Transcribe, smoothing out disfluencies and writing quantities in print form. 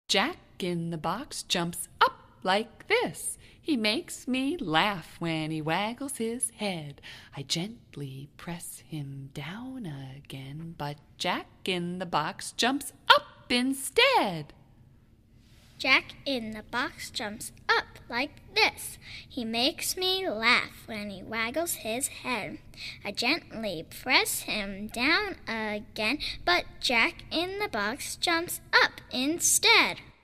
Jack in the box jumps up like this. He makes me laugh when he waggles his head. I gently press him down again, but Jack in the box jumps up instead. Jack in the box jumps up like this. He makes me laugh when he waggles his head. I gently press him down again, but Jack in the box jumps up instead.